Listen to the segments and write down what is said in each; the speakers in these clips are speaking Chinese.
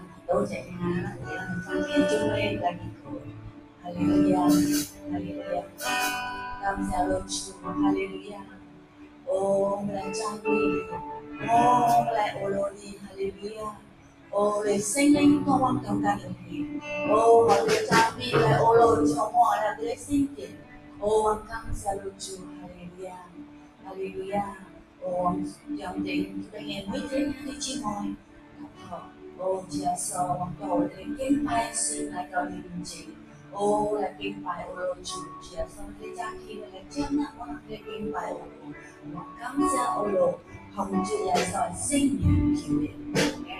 多謝啊，今天中午lagi Haleluya, Haleluya. Cảm ơn Chúa, Haleluya. Oh, lại trang bị, oh, lại ô lô đi, Haleluya. Oh, lại sinh linh con quan trọng cả những gì. Oh, họ lại trang bị lại ô lô cho mọi là cái sinh tiền. Oh, cảm ơn Chúa, Haleluya, Haleluya. Oh, dòng tiền chúng ta nghe mấy tiếng đi chi ngồi. Oh, Chúa sao bằng cầu để kinh bài xin lại cầu đi bình chỉ. Oh, là kinh bài ô lô Chúa, Chúa sao để trang khi là trước nặng quá để kinh bài ô lô. Cảm ơn ô lô, hồng Chúa là giỏi sinh nhật kỷ niệm.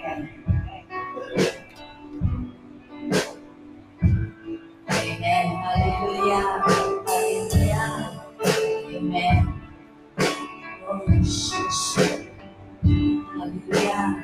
Amen, Hallelujah, Hallelujah, Amen. Oh, Jesus, Hallelujah.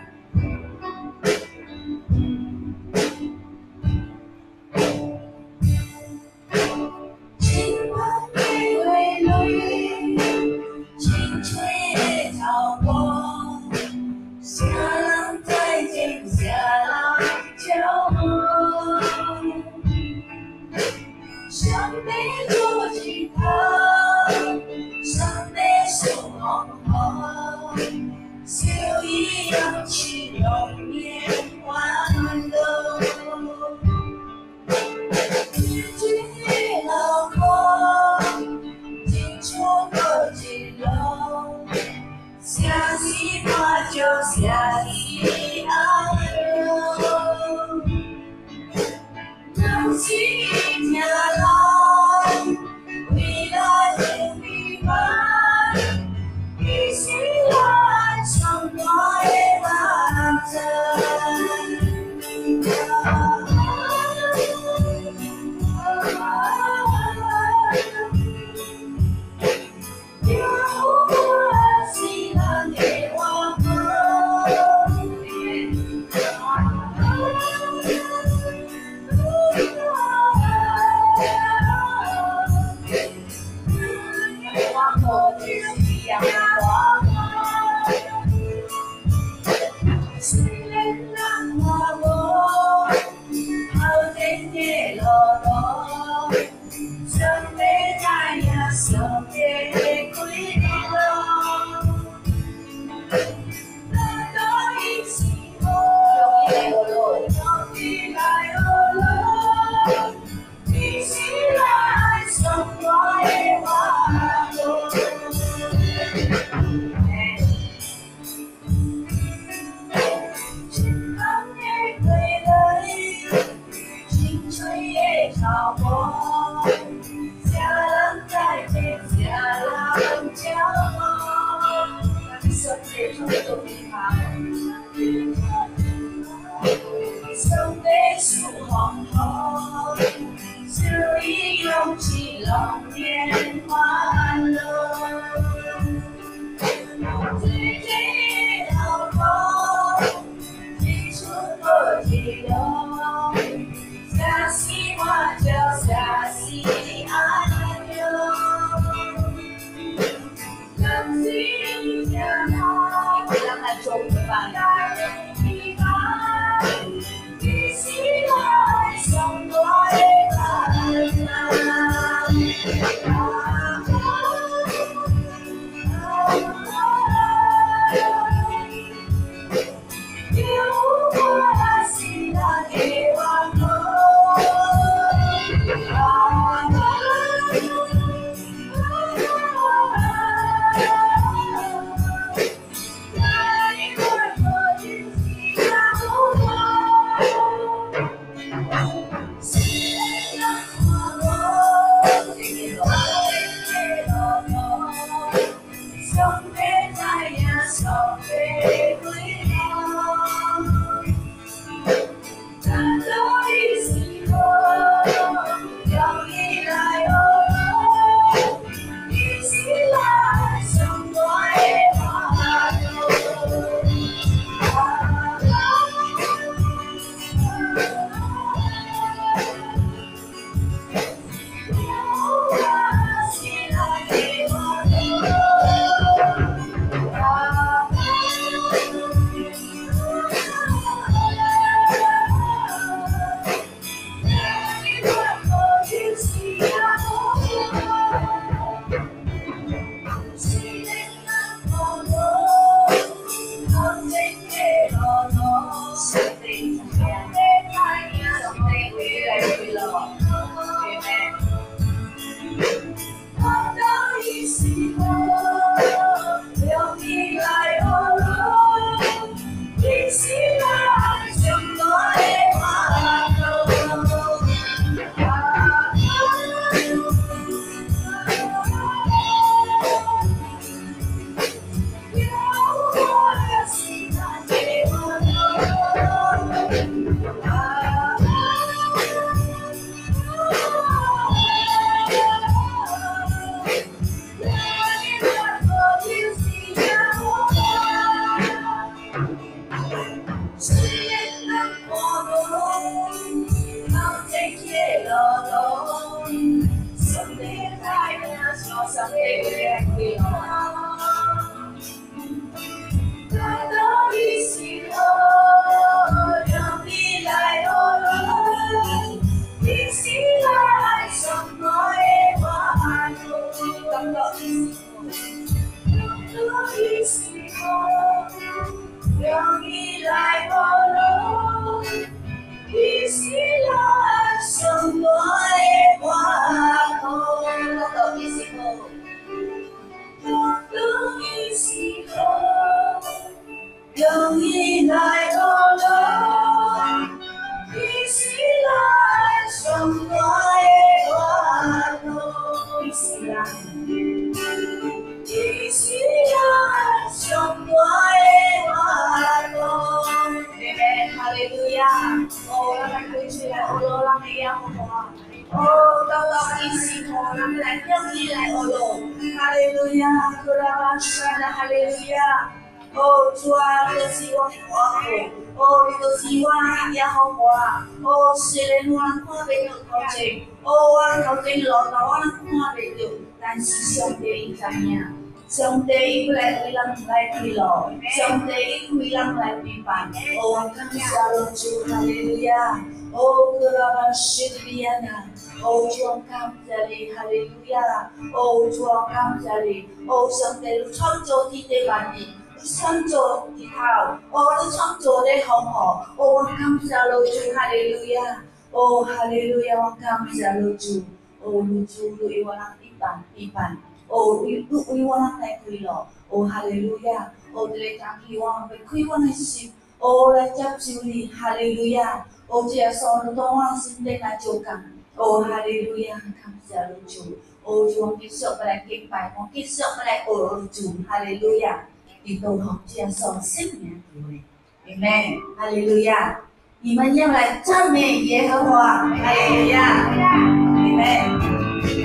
利路亚！哦，咱来开出来，哦罗，咱的耶和华。哦，到伊时候，咱来向伊来哦罗，哈利路亚！克拉巴山的哈利路亚！哦，主啊，你就是我的保护，哦，你就是我耶和华，哦，虽然我看袂到头前，哦，我头前路途我看袂到，但是上帝伊知影。上帝伊要来为人来开路，上帝伊为人来陪伴。哦，我感谢我主，哈利路亚！哦，克拉巴西利亚纳，哦，主我感谢你，哈利路亚！哦，主我感谢你，哦，上帝你创造天地万物，你创造日头，哦，你创造你风雨，哦，我感谢我主，哈利路亚！哦，哈利路亚，我感谢我主，哦，主你为我人陪伴。哦，为我人来开路，哦，哈利路亚！哦，这个早起我要开我的心，哦，来接受你，哈利路亚！哦，这个所有当我心底来照讲，哦，哈利路亚！感谢主，哦，主我继续要来敬拜，我继续要来学主，哈利路亚！你都好接受圣名的会，阿门，哈利路亚！你们要来赞美耶和华，哈利路亚，阿门。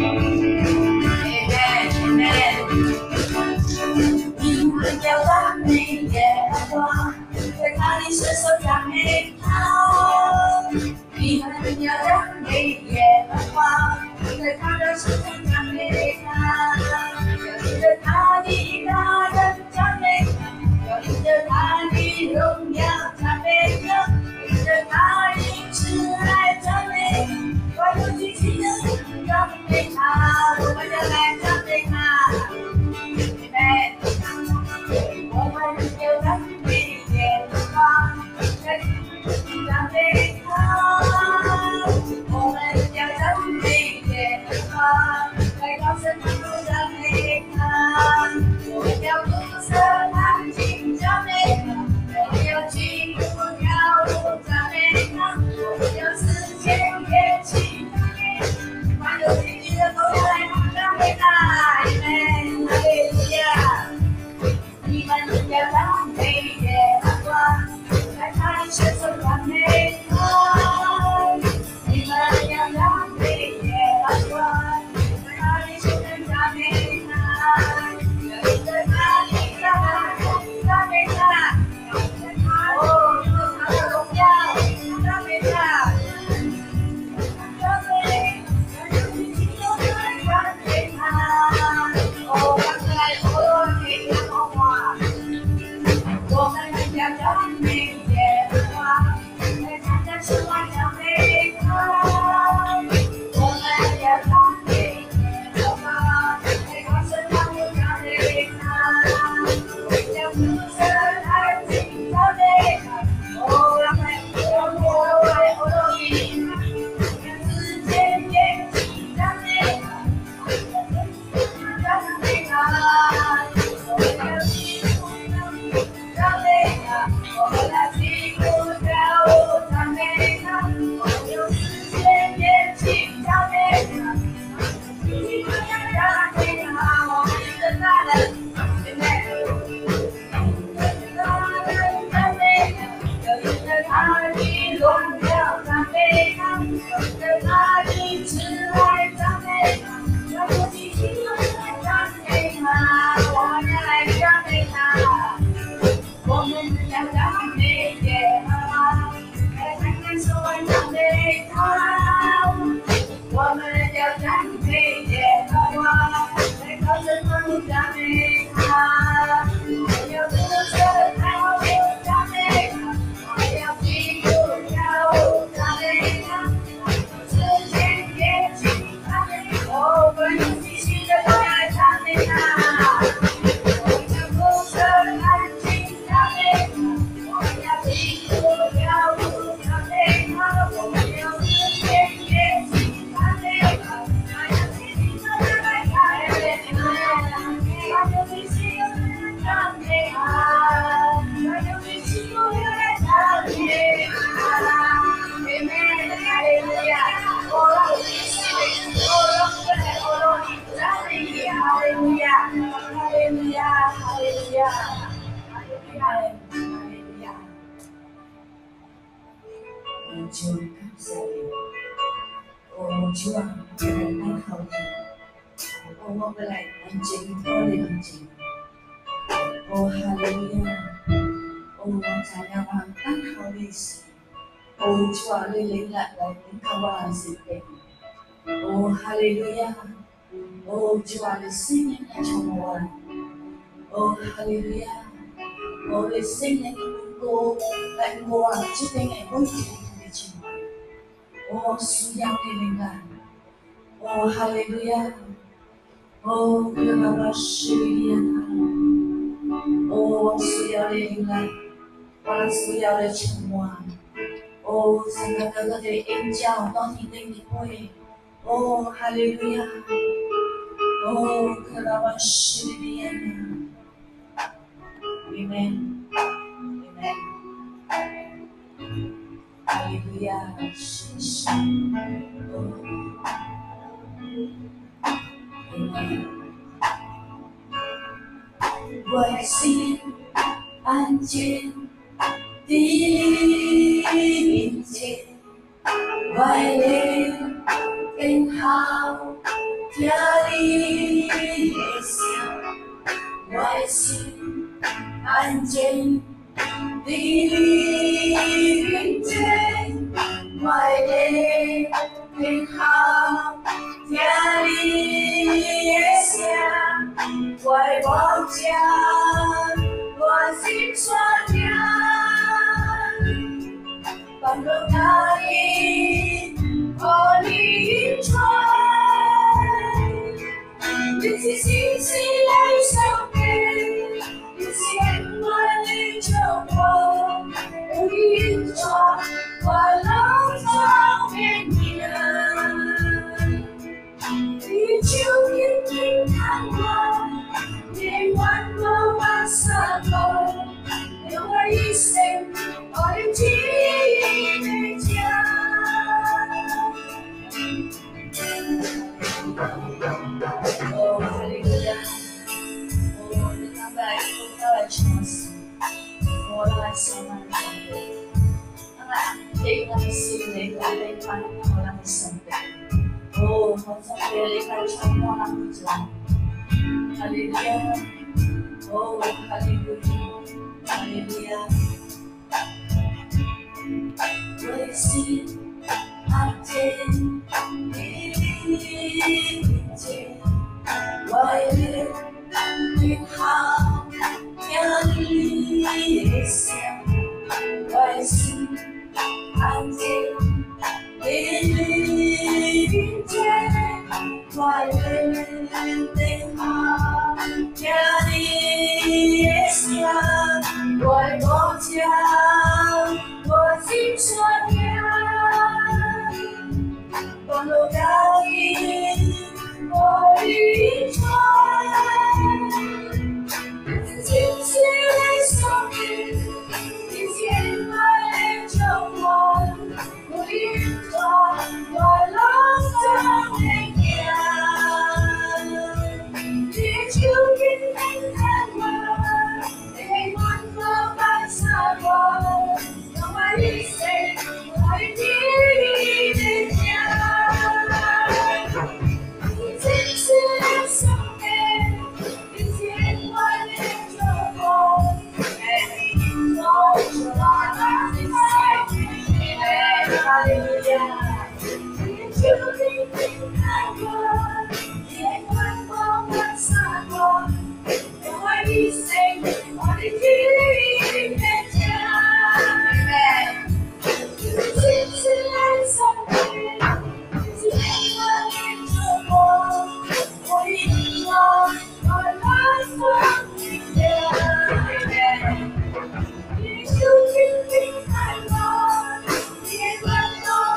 你们要赞美耶和华，在他的身上赞美他。你们要赞美耶和华，在他的身上赞美他。要领着他的大能赞美他，要领着他的荣耀赞美他，要领着他的慈爱赞美他，万有举起的赞美他，我们要来赞美他。我们要赞美耶和华，在赞美他。我们要赞美耶和华，在高声当中赞美他。我们要鼓瑟弹琴赞美他，我们要起舞跳舞赞美他，我们要四界乐器赞美他，万有齐聚的都要来赞美他。阿门，哈利路亚。你们要赞美耶和华，在他的身上赞美他。你们要赞美耶和华，在他的身上赞美他。要领着他的大能赞美他，哦，领着他的荣耀赞美他。赞美，赞美他。哦，刚才我给耶和华。我们要赞美耶和华，在他的身上赞美他。我们要赞美耶和华，在他身上赞美他。要鼓瑟弹琴赞美他，哦，让我为我乐意，让世界也起赞美他，赞美他。我们要起舞赞美他，我们要起舞跳舞赞美他，我们用世界乐器赞美他，赞美他，我们的大能，赞美他，有着他的荣耀赞美他，有着他的慈爱赞美他，要不继续赞美他，我们要来赞美他。我们要赞美耶和华，在他的手腕赞美他。我们要赞美耶和华，在高声中赞美他。我们要鼓瑟弹琴赞美他，我们要起舞跳舞赞美他。世界乐器主感謝你，主啊，我哋等候你，我哋嚟安靜，我哋安靜，哈利路亞，我在仰望等候你時，主啊，你領來領到我心邊，哈利路亞，主啊，你聖靈來充滿我，哈利路亞，你聖靈我來我這邊嘅每天嘅充滿。需要你靈感，哈利路亞，讓我是你啊，需要你靈感，我需要你充滿，神啊，各個的應教當天定的會，哈利路亞，讓我是你啊 ，Amen， Amen。哈利路亞，謝謝。我心安靜地聆聽，我靈更好聽你的聲，我心安靜地聆聽，我靈更好聽你的聲，我望見我心酸亮，放入哪裡和你傳，你是星星來相陪，你是恩愛的救我，有你傳，我能找遍你你就一定看我，你萬個萬沙漠，留我一生我的記憶的家。哈利路亞，你當來唱詩，我來上來唱歌，當來聽我的心靈來被翻，我來上歌。我從別離開沉默那不知道，哈利路亞，哈利路亞，哈利路亞，我的心安靜地聆聽，我靈更好聽你的聲，我的心安靜地聆聽，我靈更好聽你的聲，我望見我心酸亮，放入哪裡我靈傳，星星來相遇，你是恩愛的救我，有你傳，我能找遍你就一定看我，你萬個萬沙漠，讓我一生愛你的家。你真是愛上你，你是恩愛的救我，我能找遍你哈利路亞，你就一定看我，你萬個萬沙漠，讓我一生我的記憶的家。你真是愛上你，你是恩愛的救我，我一生我能找遍你就一定看我，你萬個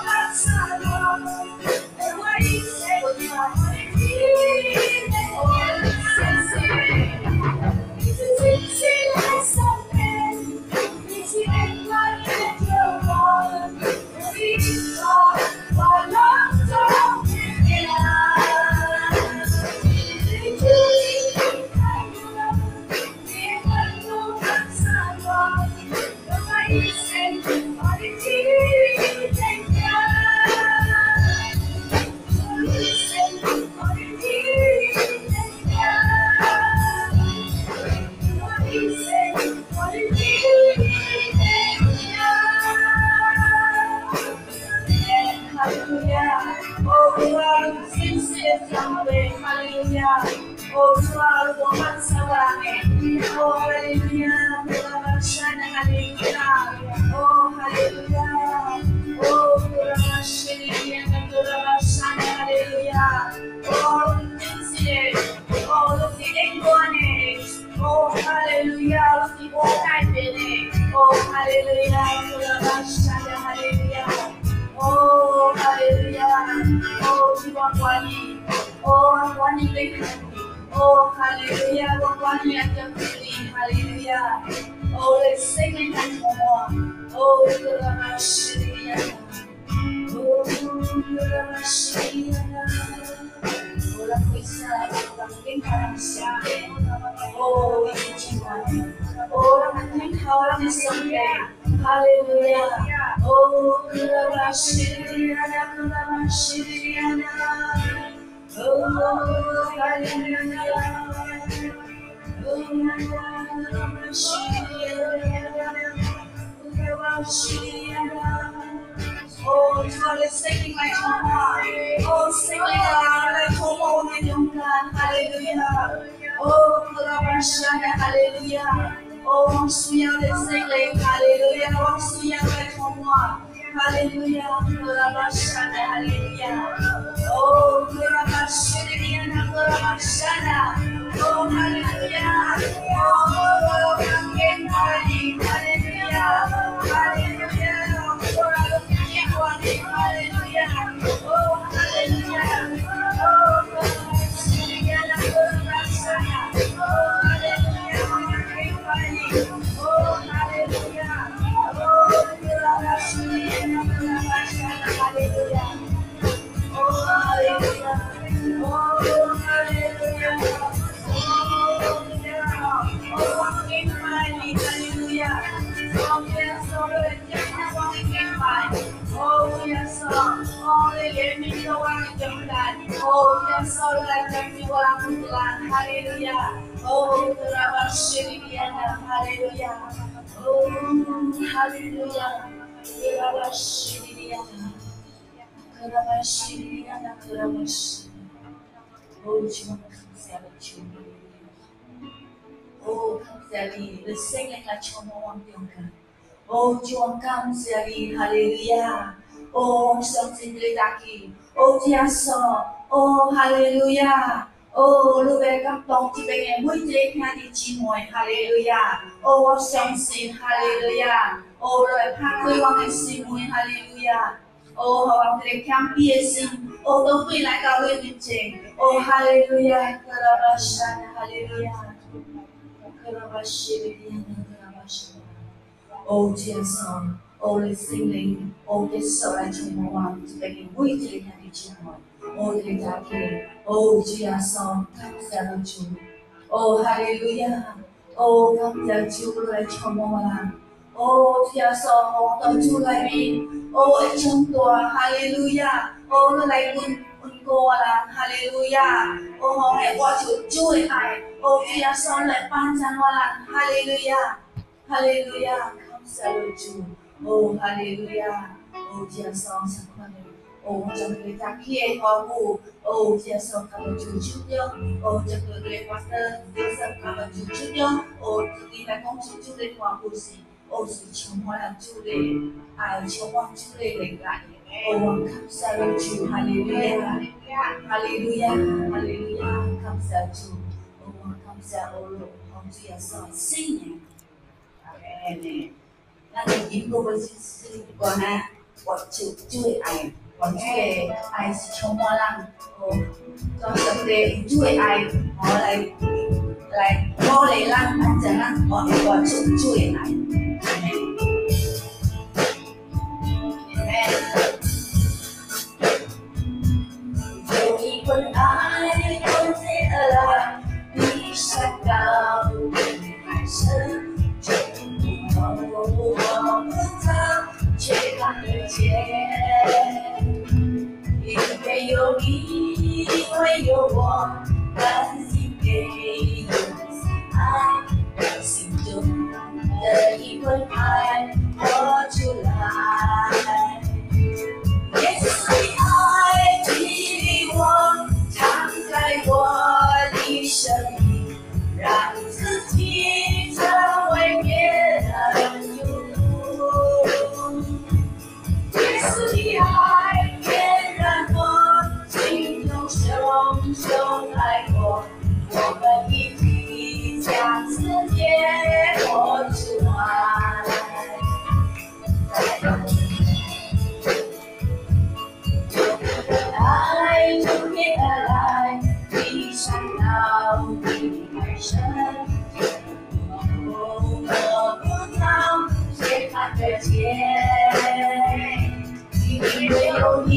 Oh, hallelujah. Kurabashana, hallelujah. Oh, hallelujah. Oh, kurabashana, kurabashana, hallelujah. Oh, incident. Oh, look at it. Oh, hallelujah. Look at what I've been. Oh, hallelujah. Kurabashana, hallelujah. Oh, hallelujah. Oh, you are one. Oh, one in the oh, hallelujah. One in the feeling. Hallelujah. Oh, let's sing it and more. Oh, Kurabashana. Oh, Kurabashana. Orang bisa mungkin orang siapa oh Tuhan orang hanya orang disembah haleluya oh Kurabashiriana Kurabashiriana oh haleluya oh Kurabashiriana oh, God is singing like Mama. Oh, sing like Homo in God. Hallelujah. Oh, Kurabashana. Hallelujah. Oh, Suya is singing. Hallelujah. Oh, Suya like Homo. Hallelujah. Kurabashana. Hallelujah. Oh, Kurabashana. Kurabashana. Oh, hallelujah. Oh, hallelujah. Hallelujah. Hallelujah. Oh, hallelujah. Oh, hallelujah. Oh, hallelujah. Oh, hallelujah. Oh, yes, oh, let me go on your land. Oh, yes, oh, let me go on your land. Hallelujah. Oh, hallelujah. Oh, hallelujah. Oh, Jesus. Oh, Kali, the singing like Chomo Yonka. Oh, Juan Kamsari, hallelujah. Oh, something Lidaki. Oh, Tiaso. Oh, hallelujah. Oh, Lubeka Tong Tibet, Mudik Nadi Chimoy, hallelujah. Oh, something, hallelujah. Oh, Lord, Pakui Wang Simui, hallelujah. Oh, Hawang Lake Campiasin. Oh, don't be like our living thing. Oh, hallelujah. Hallelujah. Oh, dear son, oh, the singing, oh, this so I told my mom to begin waiting at each one. Oh, the darky, oh, dear son, come down to. Oh, hallelujah. Oh, come down to like Chomona. Oh, dear son, oh, come to like me. Oh, it's hallelujah. Oh, like cô là hallelujah. Oh, hãy qua chủ chui này. Oh, dear son, lại ban cho nó là hallelujah. Hallelujah. Saluju. Oh, hallelujah. Oh, dear song, oh, trong người ta kia có mù. Oh, dear song, cảm ơn Chúa trước nhớ. Oh, trong người pastor, dear song, cảm ơn Chúa trước nhớ. Oh, đi lại con Chúa lên hoàng bù xì. Oh, sự chống hoa làm Chúa lên. Ai chống hoa Chúa lên lại. Oh, saluju. Hallelujah. Hallelujah. Hallelujah. Saluju. Oh, saluju. Oh, dear song, sing. Amen. Nanti ibu bersih buana buat cuci air, buat cuci air semua lang. Oh, trong seperti cuci air, lại boleh lang macam lang buat cuci air. Amen. Amen. Jadi pun air pun seolah bisa kau hasil.我不曾去看得见，因为有你，因为有我，甘心给你爱，让心中的一份爱活出来。耶稣的爱激励我，敞开我的生命，让自己。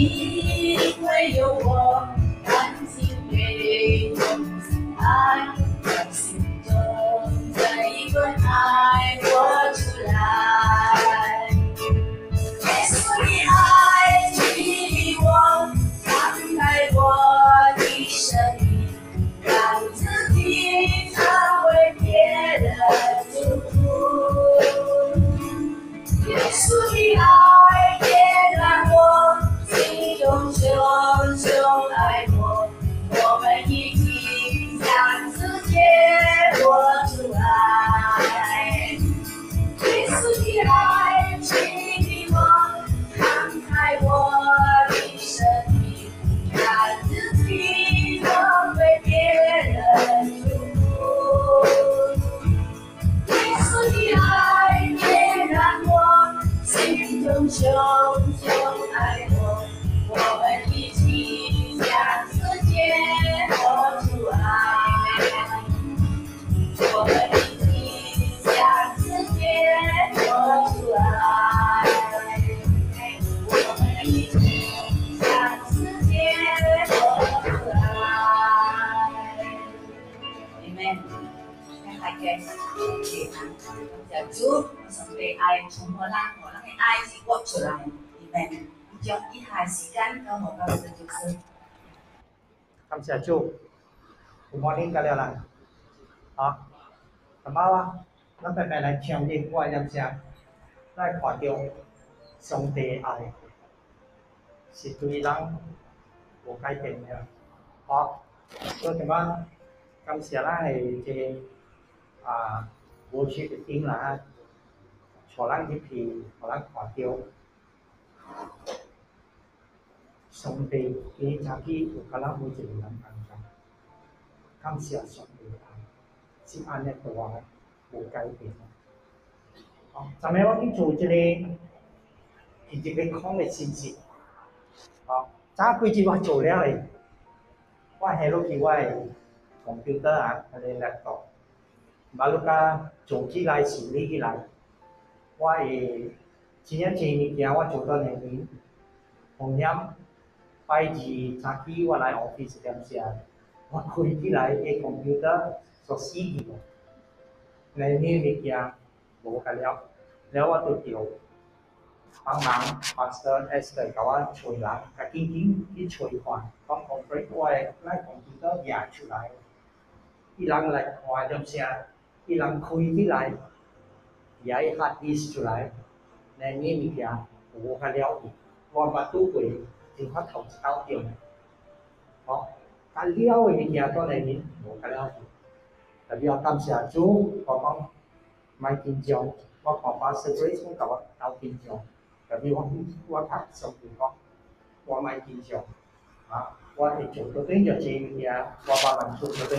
因为有我，甘心愿用爱，让心中这一份爱活出来。耶稣的爱激励我，敞开我的生命，让自己成为别人祝福。耶稣的爱点燃我，心中熊熊爱我，我们一起向世界活出爱。耶稣的爱激励我，敞开我的生命，让自己能为别人祝福。耶稣的爱点燃我，心中熊熊爱我，我们一起向世界活出爱。我们一起向世界活出爱。我们一起向世界活出爱。Amen。大家感谢主，上帝愛充滿咱，我咱嘅愛是活出來。Amen。將以下時間交我教神牧師。 感謝主 ，Good morning 各位人，好，咁啊，咱慢慢來強烈我念聲，來看到上帝愛是對人無改變嘅，好，所以咁啊，感謝咱係即worship 嘅點啦，讓咱入去，讓咱看到上帝佢自己有甲咱每一個人同在。感謝上帝的愛，是安尼大無改變。好，昨日我去做一個空的信息，好，早幾日我做了誒，我下落去我的 computer 啊，我的 laptop， 馬路甲做起來xử理起來，我會真正物件我做到兩年，風險拜二早起我來 office 點寫。我開起來嘅 computer 所死去喎，你呢物件無解了，แล้ว我就叫幫忙 Pastor Esther 甲我找人，甲緊緊去找看，講 conflict 我嘅來 computer 寫出來，伊人來看點聲，伊人開起來寫 hard disk 出來，你呢物件無解了，我捌拄過，真發頭搞掂，好。甲了嘅物件當然面無甲了，特別我感謝主，我講莫緊張，我看把聖經講甲我鬥緊張，特別我讀上帝講，我莫緊張，啊，我會做到對就這物件，我把人做到對。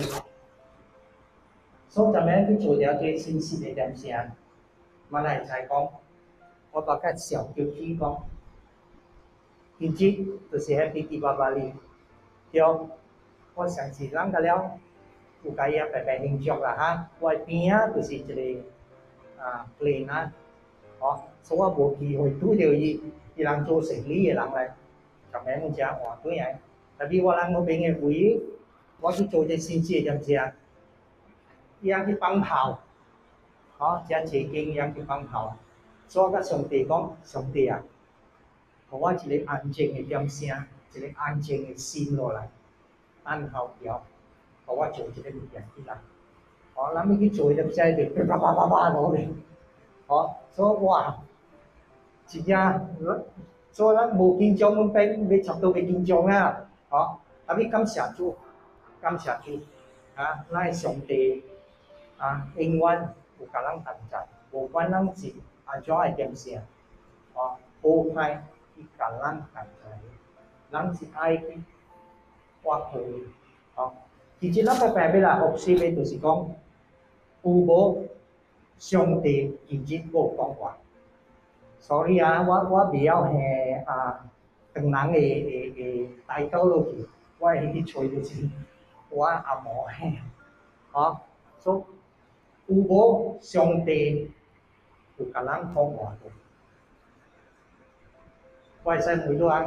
所以咁樣去做了對信息嘅點聲，我嚟才講，我把個小叫機講，今日就是 Happy Deepavali，對。我上次諗到了，有家嘢白白慶祝啦嚇，我邊啊就是一個plane 啊，哦，所以我無機會拄到伊人做生意嘅人嚟，咁樣只話對嘅。特別我人嗰邊嘅會，我去做隻先知嘅點聲，伊人去放炮，哦，只財經伊人去放炮，所以我甲上帝講，上帝啊，互我一個安靜嘅點聲，一個安靜嘅心落來。按好條，我做一個物件起來，哦，咱要去做就使就啪啪啪啪落嚟，哦，所以哇，真正，所以咱無緊張，阮變要插到袂緊張啊，哦，特別感謝主，感謝主，啊，咱的上帝啊，永遠有甲咱同在，無管咱是安怎的點聲，哦，好歹伊甲咱同在，咱是愛去。我去，好，其實咱個白要來學習嘅，就是講有無上帝其實無講話，所以啊，我袂曉係當人嘅帶到落去，我會去找就是我阿無係，好，所以有無上帝有甲咱講話嘅，我會使每度安講。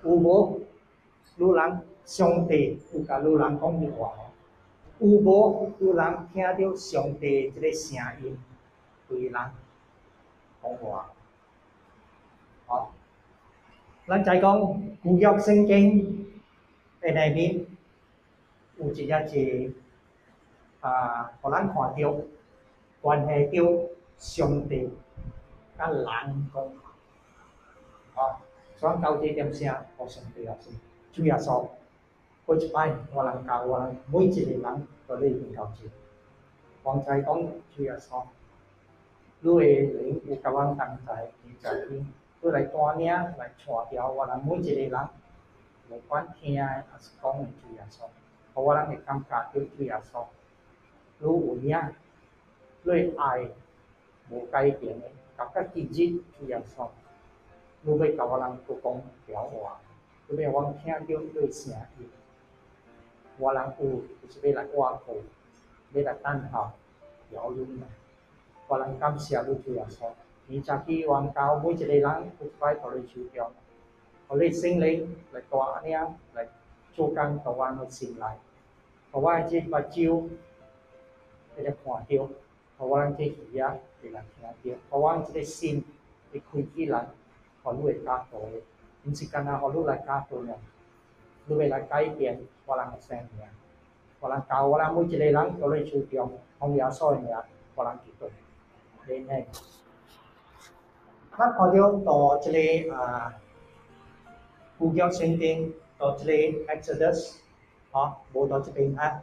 有无？有人上帝有甲有人讲句话哦，有无？有人听到上帝即个声音对人讲话，哦，咱再讲旧约圣经的内面有一只字互咱看到关系到上帝甲人讲话，所以到这点声，互上帝也是主耶稣。过一摆，我人教我人每一个人都咧面头前，王在讲主耶稣，你的灵有甲阮同在，在天，你来带领来带调我人每一个人，无管听的还是讲的主耶稣，互我人会感觉到主耶稣，你有影，你的爱无改变的，到甲今日主耶稣，你要甲我人去讲调话，你要我听到你的声音。我人有就是要来挖苦，要来等候调论的。我人感谢你主耶稣，你早起王教每一个人有一摆互你手中，互你圣灵来带领来做工到我的心内，互我这目睭会来看到，互我这耳仔会来听到，互我这个心会开起来，互你会教导的，毋是干那互你来教导的。你要来改变我人的生命，我人教我人每一个人都咧手中，奉耶稣的名，我人祈祷。Amen。咱看到到这个旧约圣经到这个 Exodus， 无到这边啊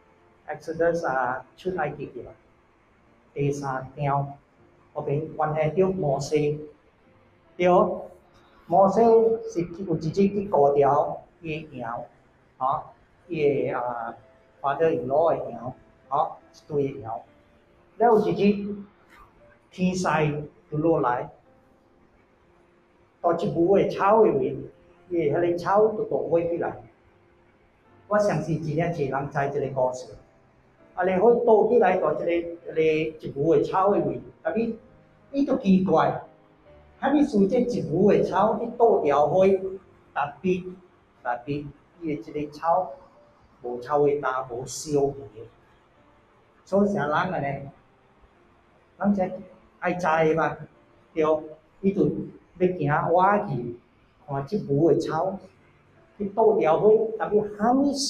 ，Exodus 出埃及去了，第3章，嗰边关系到摩西，对，摩西是有一日去高调。伊的羊，伊的father-in-law的羊，一堆的羊。了有一日天灾就落来，到一舞的草的位，伊的迄个草就倒飞起来。我相信真正侪人知这个故事。然后倒起来到这个一舞的草的位，但是伊就奇怪，还没事这一舞的草去倒掉飞，但是伊的即个草无草的大，无烧去，所以啥人啊呢？咱这爱知的嘛，对，伊就要行挖去，看即舞的草去倒掉火，但是还没事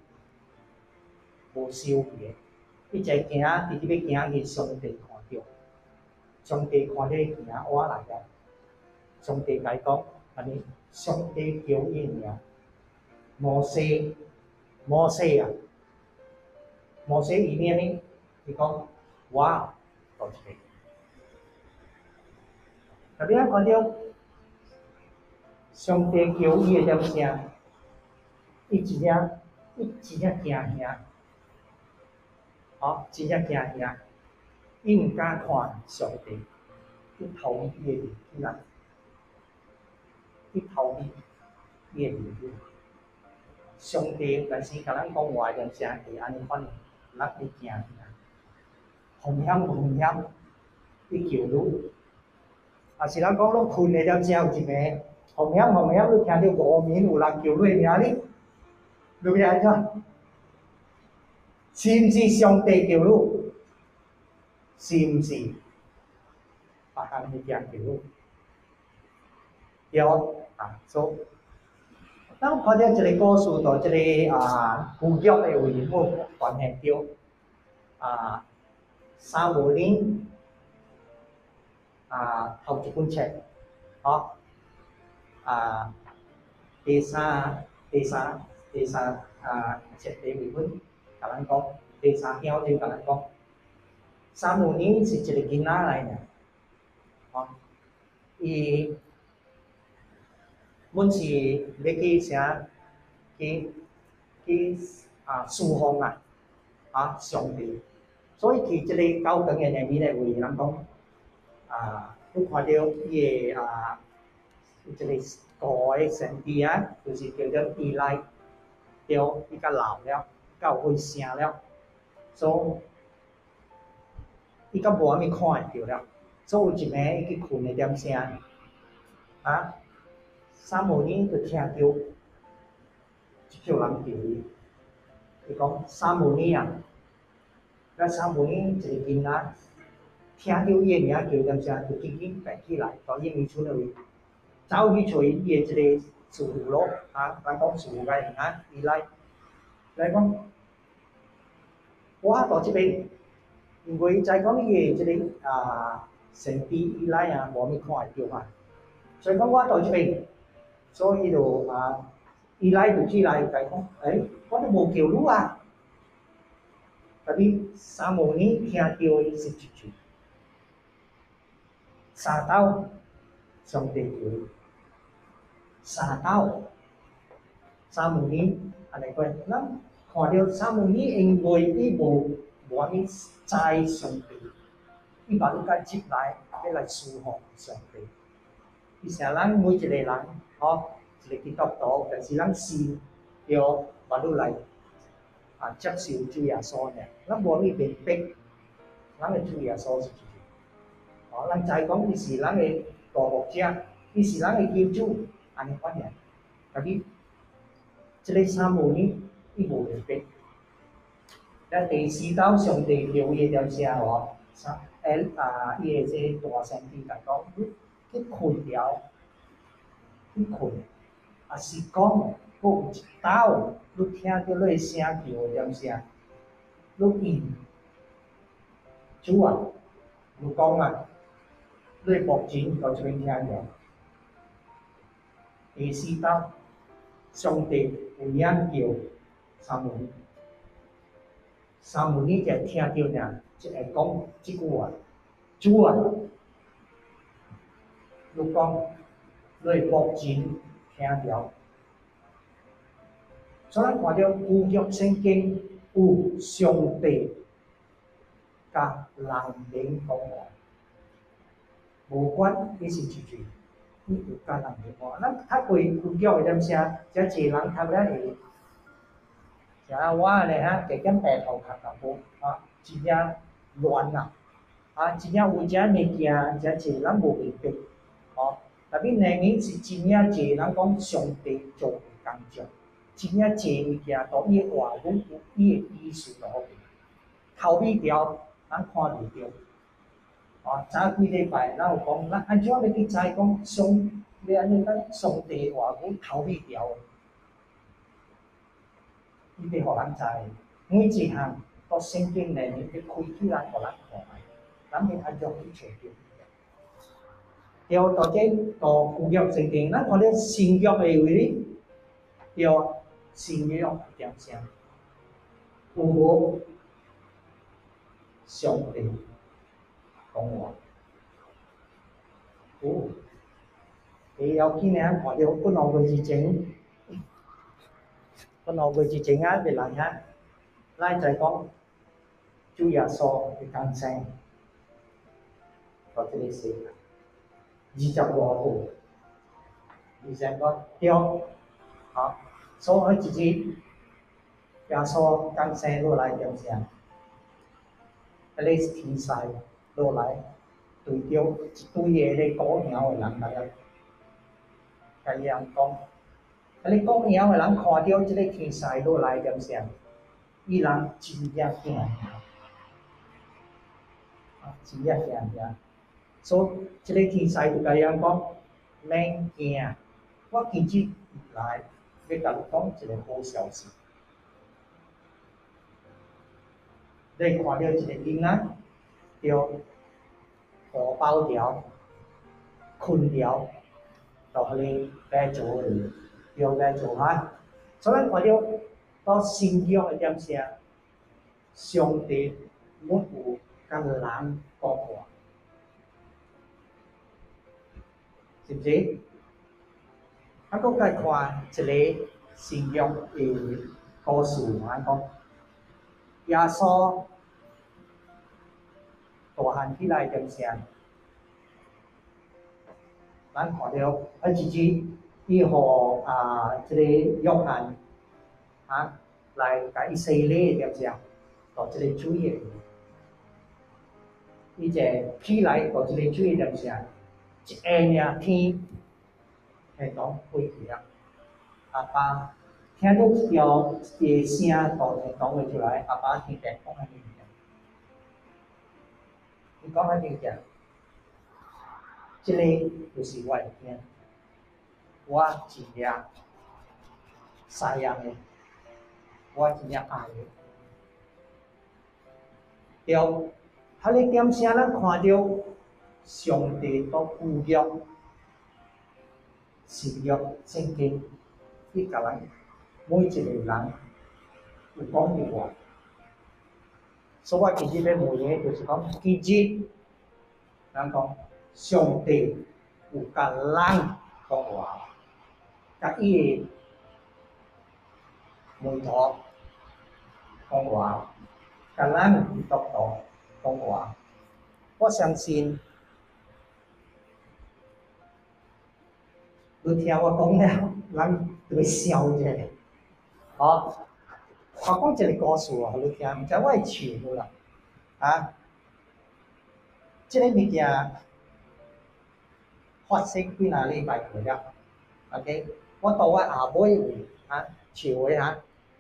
无烧去，伊才行，直直要行去，上帝看到，上帝看到行挖来个，上帝甲伊讲，安尼，上帝叫伊名。摩西啊，摩西伊念呢？伊讲哇，到这个，特别看到上帝叫伊的点声，伊真正惊吓，真正惊吓，伊毋敢看上帝，伊逃避伊的面子啦，伊逃避伊的面子。上帝但是甲咱讲话点声会安尼款，咱会惊吓，风险无风险，伊叫你，是咱讲拢困的点声有一暝，风险，你听到外面有人叫你名哩，你要安怎？是毋是上帝叫你？是毋是？别人去叫你？对所以。咱看到这个故事，到这个旧约的为我关系到撒母耳头一本册，第三册第几本，甲咱讲第3章就甲咱讲，撒母耳是一个囡仔来的，伊。阮是要去啥？去侍奉上帝，所以去即个教堂的内面的为人讲你看到伊的即个大的神弟就是叫做伊赖，对，伊较老了，较有岁声了，所以伊较无安尼看会着了，所以有一暝伊去困的点声撒母耳就听到叫人叫伊，伊讲撒母耳啊，那撒母耳一个囡仔听到伊的名叫点声，就紧紧爬起来，到伊面厝那位，走去找伊的一个师傅咯，咱讲师傅个名伊来讲，我到这边，因为在讲伊的这个神秘以来啊，无咩看会到嘛，所以讲我到这边，所以就伊来就起来，就讲，我都无叫你啊，但是撒母耳听到伊是一句，撒到上帝叫伊，撒到撒母耳安尼讲，咱看到撒母耳因为伊无安尼知上帝，伊把你甲接来，要来侍奉上帝。其实咱每一个人，一个基督徒，但是咱心要把你来接受主耶稣呢。咱无呢明白，咱的主耶稣是谁？咱知讲伊是咱的大牧者，伊是咱的救主，安尼款尔。但是，这个撒母耳伊无明白。咱第四道上帝叫伊点声伊的这大先知来讲，你去困了，去困，是讲，佫有一道，你听到你的声叫点声，你应，主啊，你讲啊，你的牧人到这边听着。第四道，上帝有影叫撒母耳。撒母耳就听到呢，就会讲这句话：主啊，你讲，你的牧人听着。所以咱看到旧约圣经有上帝甲人民讲话，无管你是几句，你有甲人民讲话。咱读过旧约的点声，遮济人读了会。像我咧加减白头壳淡薄真正乱啊！真正有遮物件，遮济人无明白，特别内面是真正济人讲上帝做的工作，真正济物件都伊的话语有伊的意思落去，头尾调咱看袂着。早几礼拜咱有讲，咱安怎要去知讲要安尼讲上帝的话语头尾调？伊要互咱知，每一项都圣经内面要开起来，互咱看，咱要安怎去找着？到这到旧约圣经，咱看到新约的位，到新约点声，有无上帝讲话？有。要紧呢，看到不两个之前。我两个之前别人咱在讲主耶稣的降生，到这个世界20多号，20个对，所以一日耶稣降生落来点啥？迄个是天使落来，对着一堆个古鸟的人来甲伊人讲。你讲鸟的人看到这个天使落来点啥？伊人真正惊，真正惊。所以这个天使就甲伊人讲，免惊，我今日来要甲你讲一个好消息。你看到一个囡仔，着大包条、困条，到迄个白做里。要来做哈，所以咱看到到新约的点声，上帝没有甲人讲话，是不是？佫再看一个新约的故事，讲耶稣大汉起来点声，咱看到一日。伊互这个约翰来甲伊洗礼点啥？到这个水的，伊就起来到这个水点啥？一下尔天， 系讲会去啊。阿爸听到一条一个声，大声讲话出来，阿爸听见讲安尼物件，伊讲安尼物件，即个就是我的囝，我真正饲养的，我真正爱的。对，啊！你点声咱看到上帝都呼约、新约圣经，伊甲咱每一个人有讲一话。所以我其实要问的，就是讲，其实咱讲上帝有甲咱讲话，甲伊的门徒讲话，甲咱基督徒讲话。我相信，你听我讲了，咱就要笑一下。哦，我讲一个故事哦，你听，毋知我会笑无啦？啊，即个物件发生几若礼拜过了。OK， 我到我阿妹位啊，笑话哈，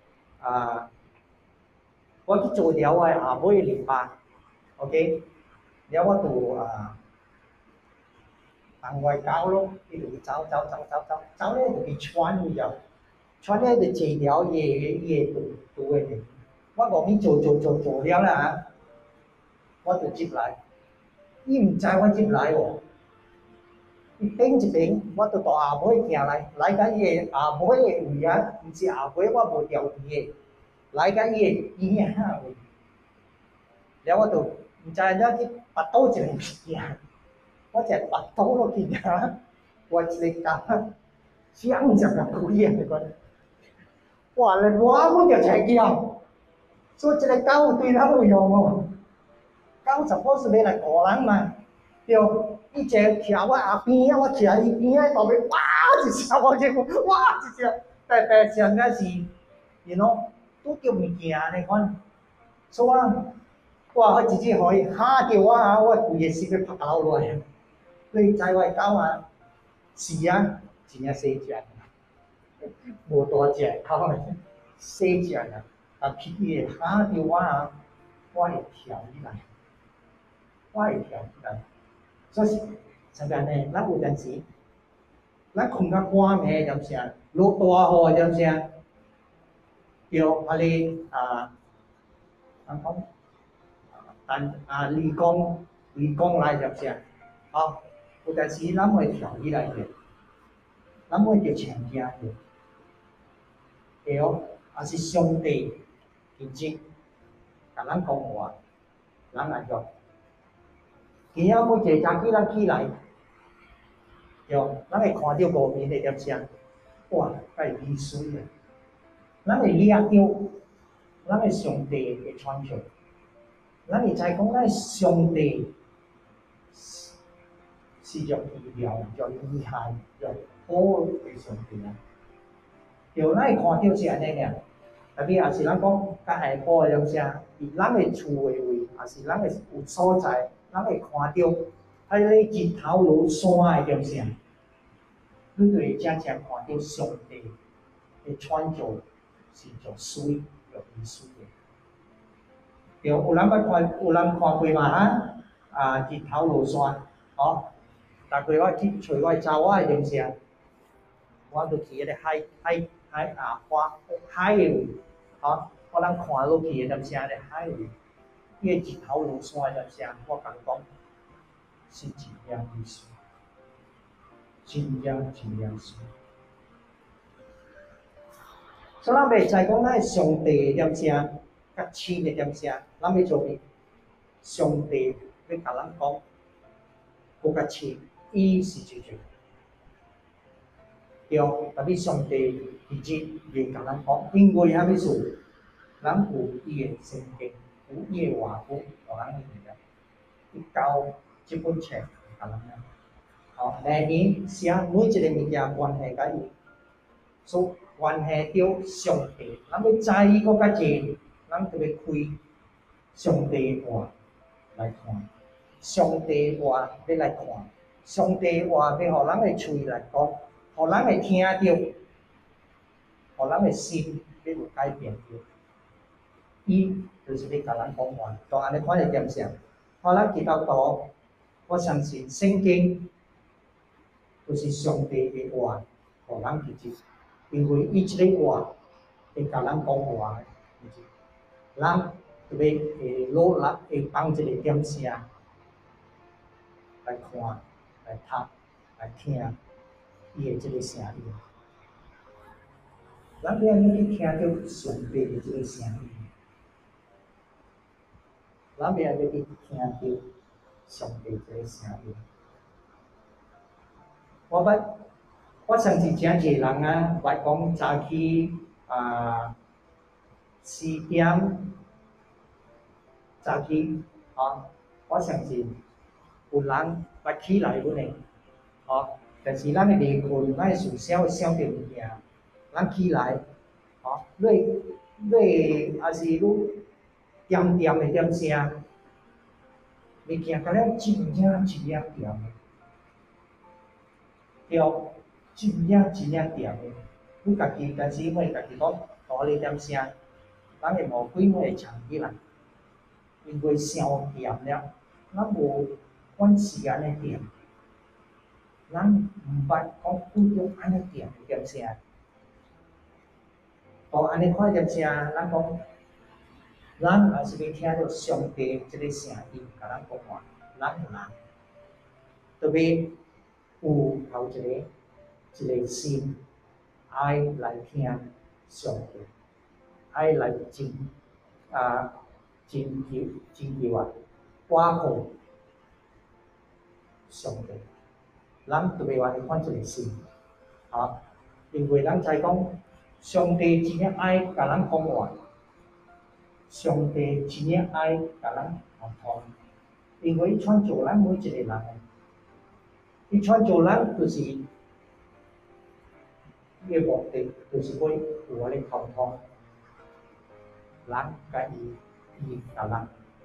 我去做了我阿妹的篱笆 ，OK， 了我就同外狗咯，伊就走咧就去穿去了，穿咧就坐了伊个肚诶面，我后面做了啦，我就入来，伊毋知我入来喎，伊顶一顶，我就带阿妹行来到伊个阿妹个位啊，毋是阿妹我无调皮个，来到伊个边仔位，了我就毋知了去拔倒一个物件。我只拔刀落去啊！我一个狗，想着个故意个讲，哇！你我本就才叫，所以一个狗对咱有用哦。狗十甫是要来咬人嘛，对，伊只徛我后边啊，我徛伊边仔后边，哇一声我就哇一声，白声个是，you know， 拄着物件呢款，所以哇，我直接互伊吓着我啊，我规个心要拍流落来。你知我狗啊，是啊，真正细只，无大只狗啊，细只啊，啊脾气会吓着我啊，我会跳起来，所以怎样呢？咱有阵时，咱困到半暝点声，落大雨点声，对，咱讲离光来点声，哦。有阵时咱会跳起来着，咱会着强惊着，对哦，也是上帝其实甲咱讲话，咱来做。今仔每一个早起咱起来，对，咱会看到无面的点声，哇，介美水啊！咱会掠到咱的上帝的传承，咱会知讲咱上帝。是叫医疗，叫厉害，叫好的上帝啊！就咱会看到是安尼尔，特别也是咱讲较下晡的时阵，伫咱的厝的位，也是咱的有所在，咱会看到迄个日头落山的点声，你就会真正看到上帝的创造是叫水，叫雨水的。对，有人看过嘛哈？日头落山，哦。逐个我去找我查某的点声，我就去迄个海的位，吼，我人看落去的点声咧海位，伊个日头落山的点声，我甲你讲，是真正意思，真正是。所以咱袂知讲咱上帝的点声，甲神的点声，咱要做咩？上帝要甲咱讲，搁甲神。伊是最最，对，特别上帝其实会甲咱讲，因为虾米事？咱有伊的圣经，有伊的话语，互咱去明白。伊交即本册甲咱讲，吼，内面写每一个物件关系甲伊，所关系到上帝。咱要知伊搁较济，咱就要开上帝话来看，上帝话要来看。上帝话要互咱的喙来讲，互互人会听到，互人的心要有改变着。伊就是要甲咱讲话，当安尼看会点啥？互咱基督徒，我相信圣经就是上帝的话，互咱直接，因为伊即个话会甲咱讲话的，咱特别会努力会放一个点声来看、来读、来听伊的即个声音。咱要安尼去听到上帝的即个声音，咱要安尼去听到上帝即个声音。我相信真侪人啊，来讲早起4点早起我相信有人捌起来阮的但是咱的离困，咱会事小着物件，咱起来你也是愈点点的点声，物件甲了真正点的。对，真正点的，你家己，但是莫家己讲，你点声，咱会无几秒会长起来，因为伤点了，咱无管时间的点，咱毋捌讲几种安尼点声，安尼看点声，咱讲，咱也是要听到上帝即个声音，甲咱讲话，咱人特别有头一个心，爱来听上帝，爱来真求挂靠上帝。咱特别话是看一个心，因为咱知讲上帝真正爱甲咱讲话，上帝真正爱甲咱沟通，因为伊创造咱每一个人。伊创造咱就是伊的目的，就是要有安尼沟通，人甲伊，伊甲人。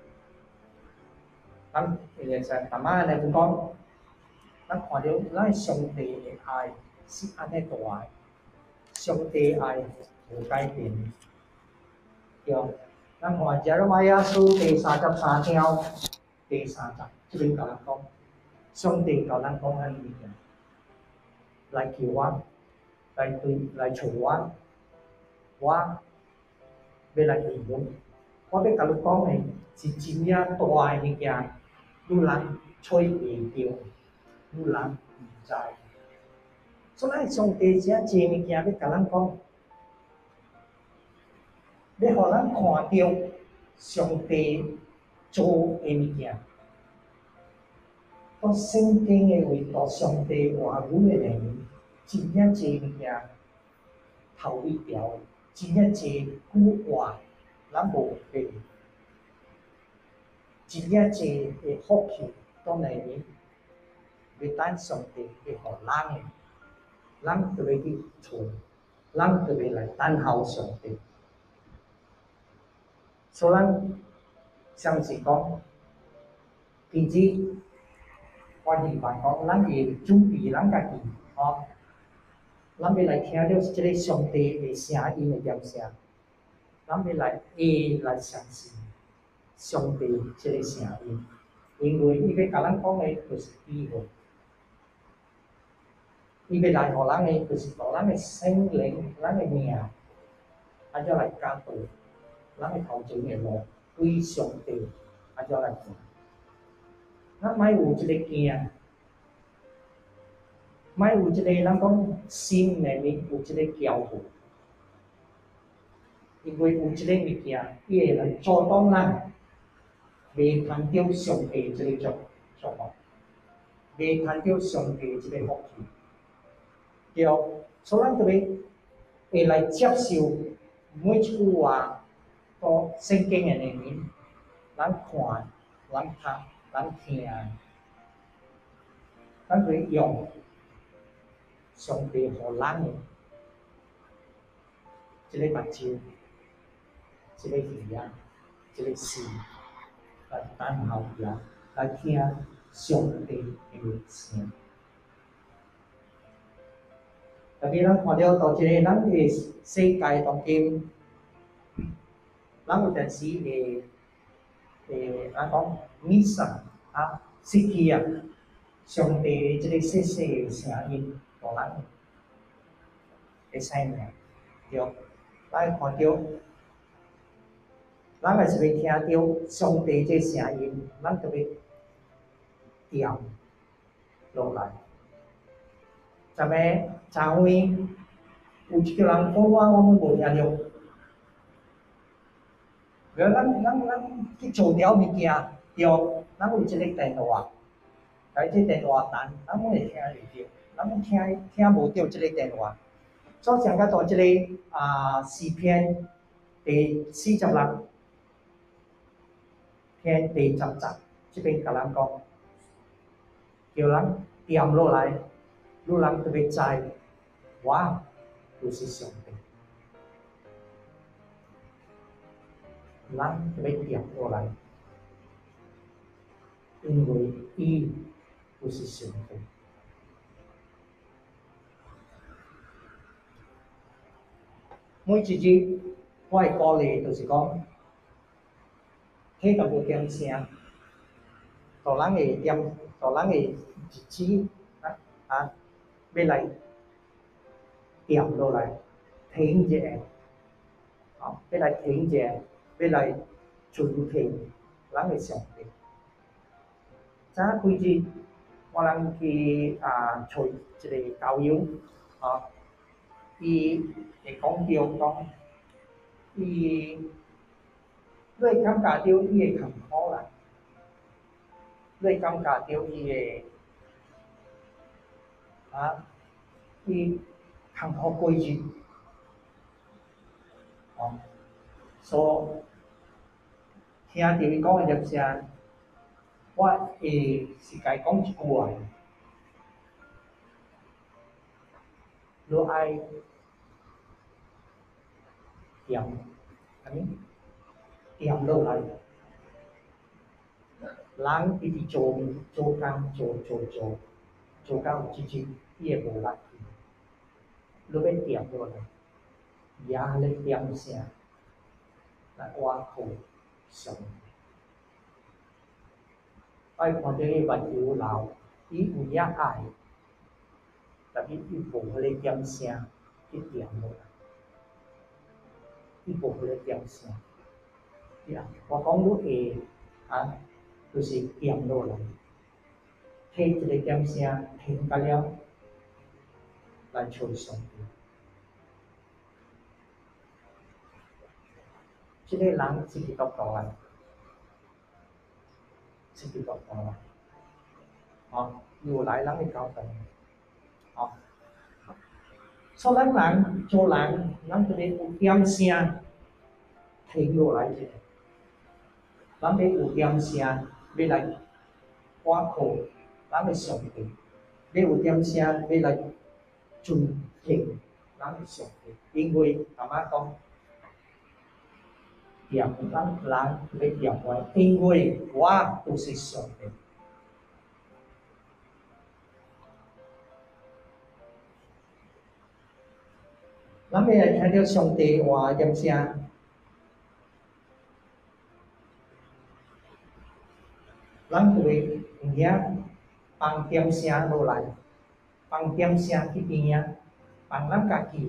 咱会会使慢慢来讲，咱看到咱上帝的爱是安尼大的，上帝的爱无改变。对，咱看耶利米书第33章第3节，这边甲咱讲。上帝甲咱讲安尼物件，来求我，来找我，我要来应允。我要甲你讲的是真正大的物件，有人找袂到，有人毋知。所以上帝真济物件要甲咱讲，要互咱看到上帝做的物件。圣经的话，上帝话语的内容，真正济物件头一条，真正济句话，咱无背，真正济的福气在内面，要等上帝会互人的，咱就要去找，咱就要来等候上帝。所以咱相信讲，其实。我希望讲，咱会准备咱家己，咱要来听到即个上帝的声音的点声，咱要来相信上帝即个声音，因为伊要甲咱讲的就是机会，伊要来互咱的就是互咱的心灵、咱的命，安怎来教导咱的头前的路，对上帝安怎来行。咱莫有一个惊，莫有一个咱讲心内面有一个骄傲，因为有一个物件，伊会来阻挡咱，未看到上帝即个祝福，未看到上帝即个福气。对，所以咱特别会来接受每一句话，到圣经的内面，咱看，咱读。咱听，咱会用上帝互咱的即个目睭、即个耳仔、即个心，来等候伊来听上帝的声。 特别咱看到到即个咱的世界当中，咱有阵时安讲 miss 失去上帝即个细细的声音，互咱会使命，对，咱会看到，咱也是会听到上帝这声音，咱就要调落来。昨暝昨昏有一个人讲我无听到。然后咱去做条物件，对，咱有即个电话，但即电话弹，咱拢会听会到，咱拢听无到即个电话。所以上较大即个诗篇第46篇第10节，即边甲咱讲，叫人点落来，你人就要知，我就是上帝。人就要点落来，因为伊就是上帝。每一日我会鼓励，就是讲，迄淡薄点声，互人会点，互人会日子要来点落来，停一下，要来停一下，要来尊敬咱的上帝。昨几日我人去找一个教友，伊会讲到讲，伊会感觉到伊的困苦啦，会感觉到伊的伊困苦过日，所听到伊讲的粒声，我会是甲伊讲一句话，你爱点，点落来。人一直做工做到有一日伊会无力去，你要点落来，也咧点声来挖苦上帝。我看到迄万有老，伊有影爱，但伊无迄个点声去点落来，伊无迄个点声。我讲你会就是点落来，摕一个点声停到了，来找上帝。即个人是基督徒啊，是基督徒啊，有来人会教导，所以咱人做人，咱就要有点声停落来者，咱要有点声要来挖苦咱的上帝，要有点声要来尊敬咱的上帝，因为阿妈讲。点咱人要点我，因为我就是上帝。咱要来听到上帝话的点声，咱就会有影放点声落来，放点声去边啊，放咱家己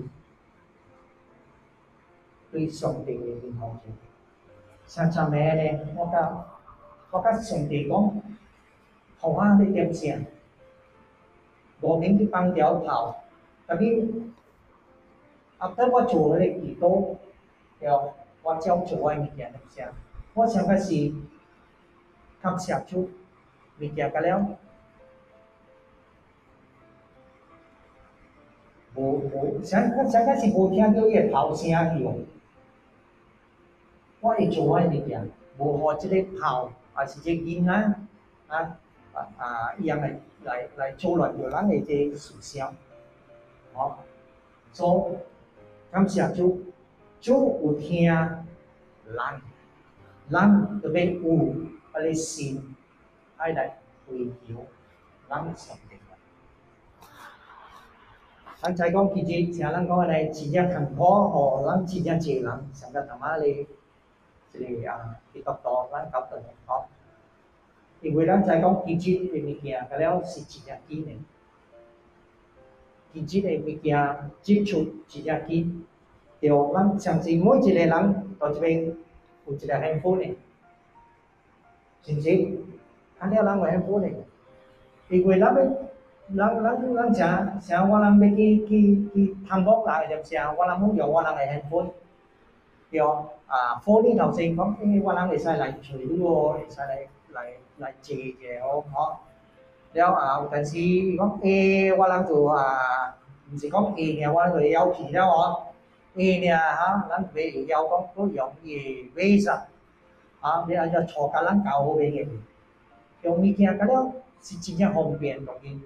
对上帝的认同者。像昨暝呢，我甲上帝讲，互我咧点声，无免去放条炮，但是after我做迄个祈祷，了我照做我的物件点声，我上个是感谢主，物件甲了，上个是无听到伊的炮声去哦。我会做我的物件，无互即个炮，也是即个囡仔一样来阻乱着咱的即个事项，所以感谢主，主有听咱就要有迄个心，爱来追求咱的上帝。 咱才讲其实像咱讲安尼，真正坎坷吼，咱真正济人上个他妈咧，一个基督徒咱搞得吼，因为咱才讲其实的物件，甲了是真正紧的，其实的物件接触真正紧，对，咱相信每一个人到这边有一个幸福的，是不是？看了咱有幸福的，因为咱像我人要去探访人，就是我人muốn用我人的幸福。对，phone 呢頭先講，我人會使嚟隨呢個，會使嚟借嘅，好，了有陣時講我人就唔是講爾，我人就有皮了哦，咱袂要講都用Visa，你按照錯價咱搞好俾嘅，用物件咁了是真正方便當然，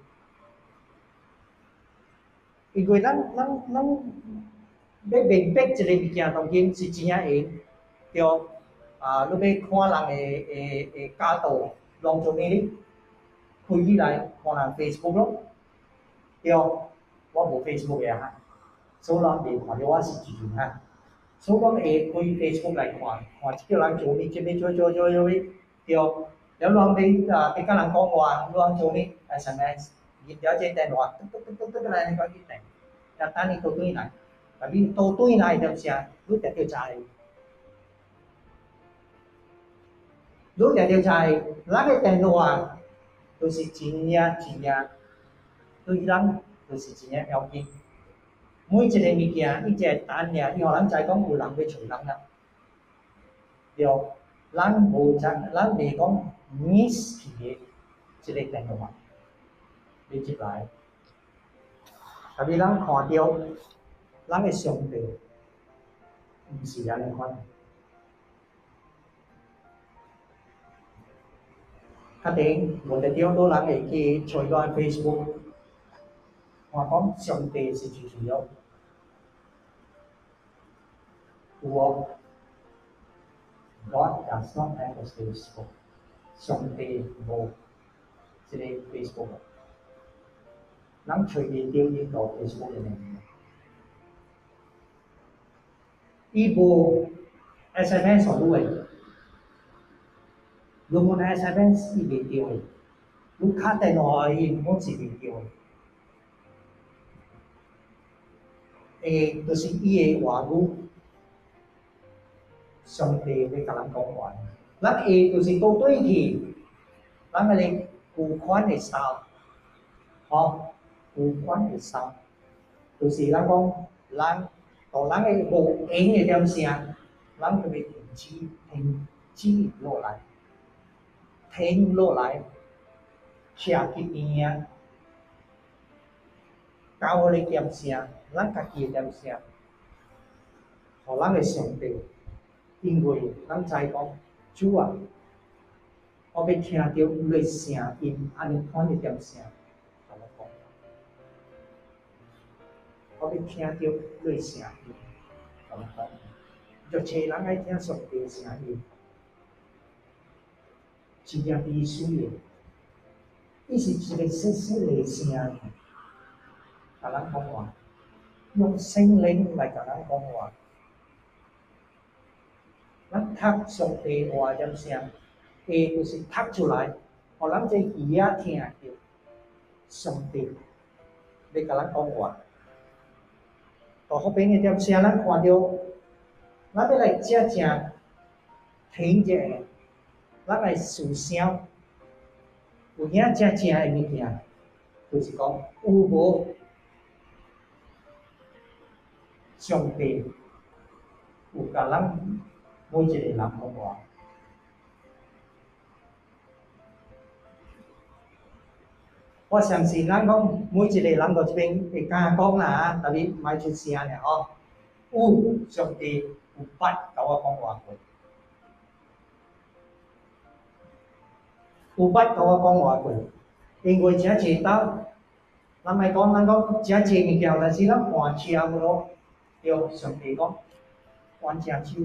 因為咱要明白一個物件，當然是真正會對你要看人的角度，當做咩呢？開起來看人 Facebook 咯，對，我無 Facebook 嘅所以人袂看到我是自然所以講會開 Facebook 來看這個人做咩，這邊做，對，了人哋別跟人講話，人做咩，SMS，入咗這電話，得來你講一定，等你到對來。但你到對來就係你一定要查，你一定要查，咱嘅電話就是真正對咱就是真正要緊。每一個物件，伊只單爾，以後咱知講有人要找人啦，對，咱袂講 miss 去嘅一個電話，你入來，特別咱看到。咱嘅上帝唔是安尼款，確定我哋點都人會去找到 Facebook， 話講上帝是最重要，有無 ？God does not have a Facebook， 上帝無即個 Facebook， 咱隨便丟一個 Facebook 嘅名。伊無 SMS 互你誒，你冇 SMS 伊袂着誒，你打電話伊我是袂着誒。就是伊誒話語，上帝要甲咱講話，咱就是倒轉去，咱個咧有款誒衫，有款誒衫，就是咱講咱。當咱嘅無緣嘅點聲，咱就會停止落來，停落來，車去邊啊，教我哋點聲，咱家己嘅點聲，互咱嘅上帝，因為咱知講主啊，我要聽到你嘅聲音，安尼款嘅點聲，同我講。我要聽到你聲音，咁講，就找人愛聽上帝聲音，真正必須嘅，伊是一個細細嘅聲音，甲咱講話，用聖靈來甲咱講話，咱讀上帝話點聲，就是讀出來，互咱這耳仔聽到上帝要甲咱講話。到後邊嘅點聲，咱看到，咱要來正聽者，咱來思想，有影正嘅物件，就是講有無上帝有甲咱每一個人講話。我相信咱講每一個人到這邊會敢講啦，特別唔係出聲嘅哦。有上帝有捌甲我講話過，有捌甲我講話過，因為真濟兜，咱咪講真濟物件，但是咱看車無對上帝講，冤正手，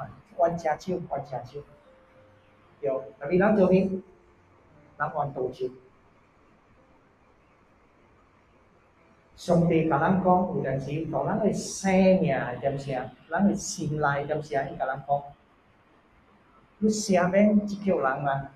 對，特別咱做咩？咱冤倒手。 上帝甲咱讲，有阵时从咱的生命点啥，咱的心内点啥，伊甲咱讲，你赦免即叫人啊，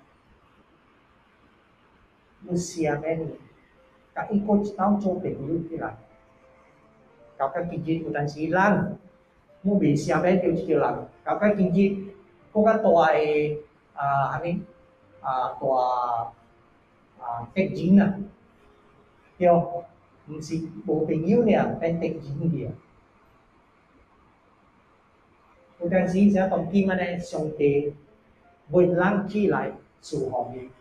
你赦免伊，甲伊过一道做朋友起来。到甲今日有阵时咱，我未赦免着即叫人，到甲今日，搁较大的安尼大敌人啊，对，毋是无朋友尔，变敌人去啊。有阵时像当今安尼，上帝为咱起来侍奉伊，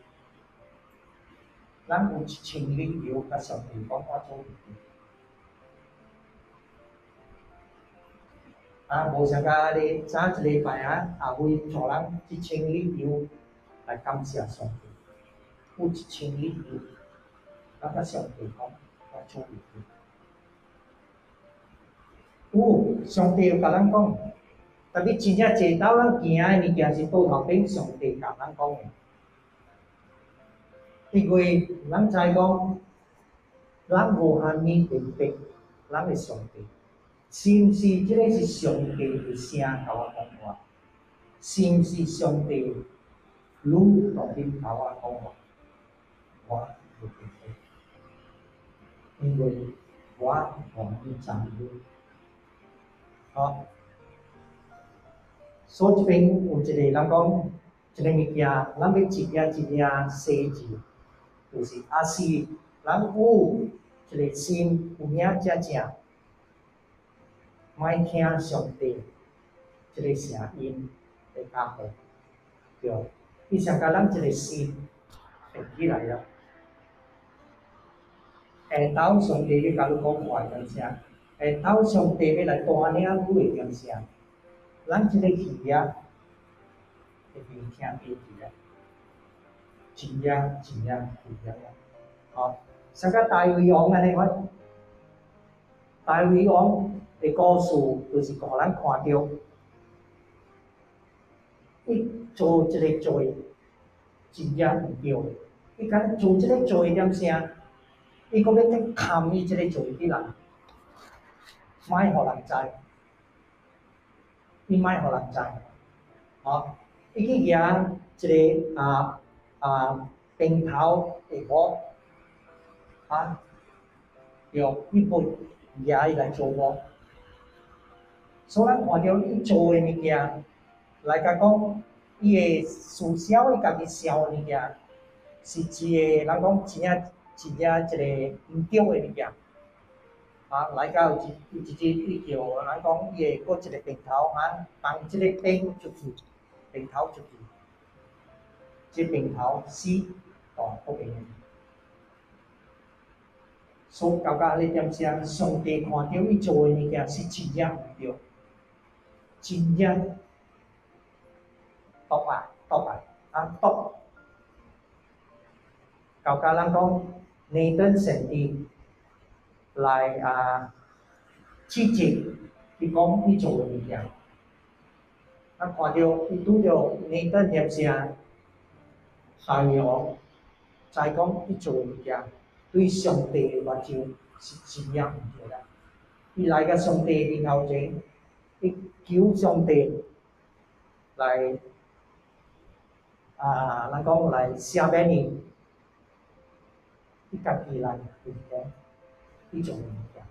咱有1,000里油，甲上帝讲我做。无啥甲咧，早一礼拜阿辉带人1,000里油来感谢上帝，有1,000里油，咱甲上帝讲我做有，上帝有甲咱讲，特别真正坐到咱行诶物件是倒头边上帝甲咱讲诶，因为咱知讲，咱无限面明白咱诶上帝。是毋是即个是上帝诶声甲我讲话？是毋是上帝愈当面甲我讲话？我袂明白，因为我无去参与。好，所以即边有一个人讲，一个物件，咱要一领一领洗字，就是是咱有一个心有影正正。莫听上帝即个声音的教导，对，伊想甲咱一个心定起来了。下昼上帝要甲你讲话点啥？下昼上帝要来带领你的点啥？咱即个耳啊，会面听袂住啊，真正真正有影啊！好，像甲大卫王安尼款，大卫王。的故事就是互咱看到，伊做即个罪，真正毋对。伊敢做即个罪点啥？伊搁要再砍伊即个罪起来，莫互人知，伊莫互人知。吼，伊去举一个平头的帽，用伊本举伊来做帽。所以咱看到伊做诶物件，来甲讲，伊诶事销伊家己销诶物件，是一个咱讲真正一个毋对诶物件。来到有一日，伊叫咱讲伊诶搁一个平头放即个饼出去，平头出去，即平头死，搁平。所以到甲你点啥？上帝看到伊做诶物件是真正毋对。真正毒，到甲咱讲内登神帝来指责伊讲伊做诶物件，咱看到伊拄着内登点啥？大卫王知讲伊做诶物件对上帝诶目睭是真正毋对啦，伊来甲上帝面头前。伊求上帝来咱讲来赦免伊，伊家己来认同，伊做物件。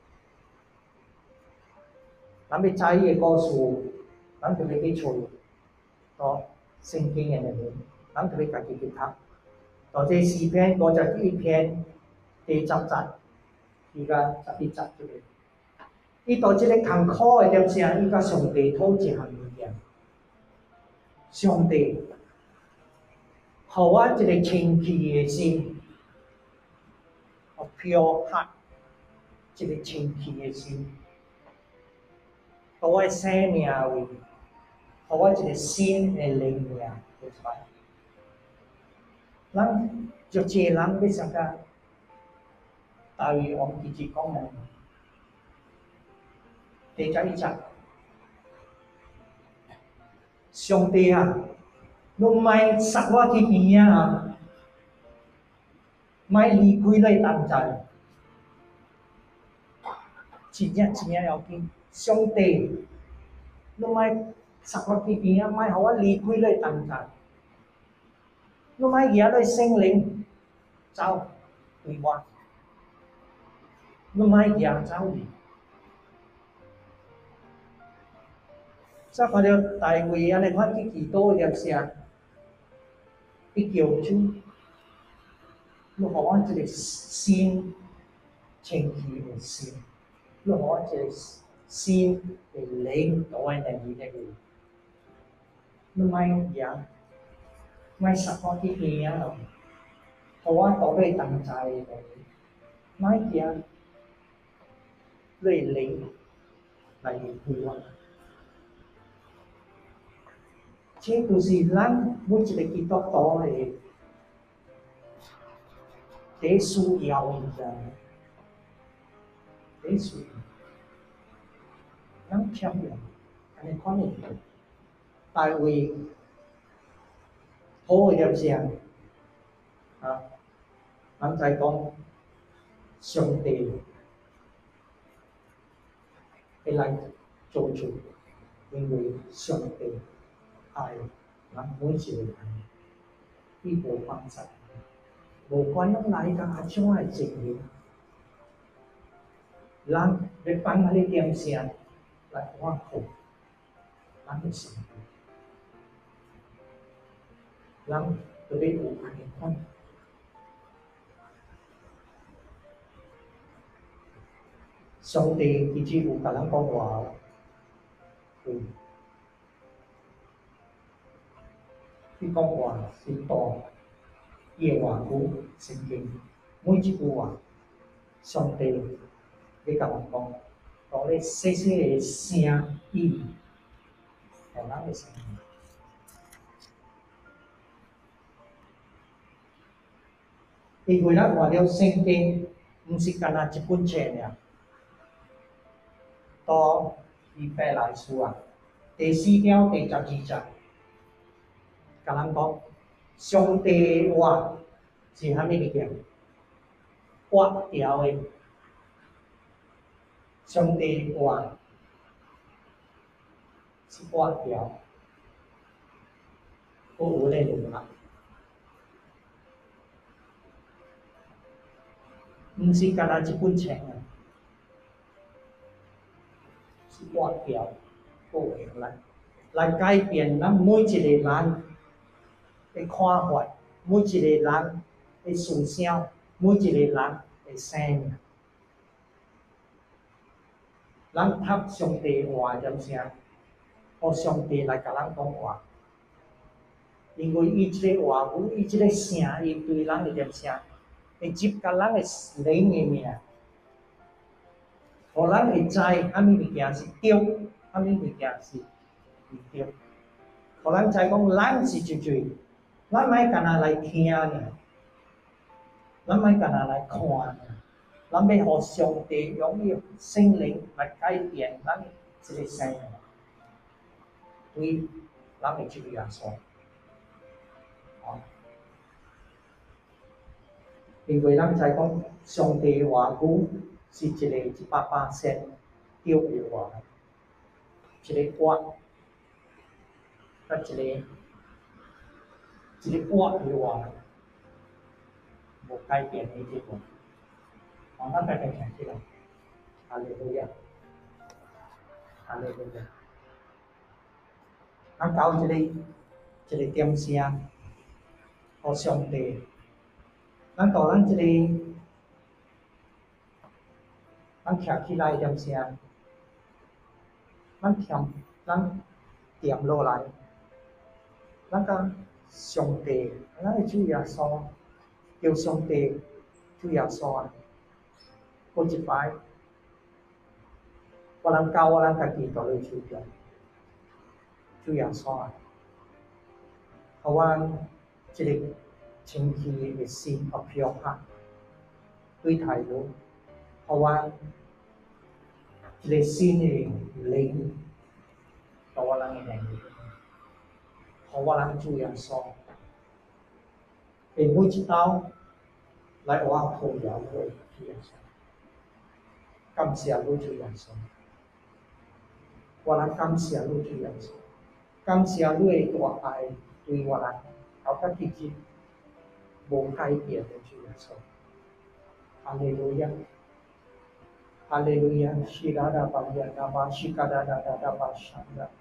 咱要知伊个故事，咱就要去找圣经诶内容，咱就要家己去读。到这诗篇51篇第10节，伊甲11节这个。伊到即个艰苦诶点啥？伊甲上帝讨一项物件。上帝，互我一个清气诶心，互 pure heart， 一个清气诶心，互我生命位，互我一个新诶灵命活出来。咱足济人要啥个？大卫王直接讲诶。第11节，上帝啊，侬莫杀我去边啊，莫离开咱同在。 真正要紧。上帝，你莫插我去边啊，莫互我离开你同在。你莫惹你圣灵走对我，你莫惹走去。再看到大卫安尼款去祈祷念啥，去求主，你互我一个心清气的心，你互我一个心的灵都爱能力的人，你莫惹，莫杀我去边啊！互我倒你同在的，莫惹，你灵来离开我。这就是咱每一个基督徒的第需要，你知道吗？第需要，咱欠人，安尼看的。大卫好的点啥啊？咱在讲上帝会来做主，因为上帝爱咱每一个人，伊无放弃，无管咱来到怎样的情形，咱要放下你点啥来看好咱的上帝，咱就要有安尼款。上帝其实有甲咱讲话，伊讲话是大，伊的话语圣经每一句话，上帝要甲咱讲，讲咧细细的声音，互咱的生命。因为咱看了圣经，毋是干那一本册尔。到以弗来书啊，第4章第12节，甲咱讲，上帝的话是啥物物件？活条的，上帝的话是活条，有内容啊，毋是干那一本册啊。活条，有来改变咱每一个人的看法，每一个人的思想，每一个人的生命。咱读上帝话点啥？互上帝来甲咱讲话，因为伊即个话语，伊即个声音对咱会点啥？会入到咱的灵里面。互咱会知啥物物件是对，啥物物件是毋对。互咱知讲咱是一罪，咱莫干那来听尔，咱莫干那来看尔，咱要互上帝用伊圣灵来改变咱即个生命，对咱的即个耶稣。因为咱知讲上帝话语是一个100%对的话，一个活，甲一个活的话，无改变的结果。咱大家听起来，哈利路亚，哈利路亚。咱到一个点声，互上帝，咱到咱咱徛起来点声，咱点落来，咱甲上帝，咱的主耶稣，叫上帝主耶稣啊！过一摆，我人教我人家己倒咧手中，主耶稣啊！互阮一个清气的心和飘拍，对太阳，互阮一个新的灵，互我人的能力，互我人主耶稣，会每一道来我靠摇我主耶稣。 感谢主主耶稣，我人感谢主主耶稣，感谢主的大爱对我人，到到今日无改变的主耶稣，哈利路亚，哈利路亚，西拉达巴亚达巴西卡达达达达巴山达，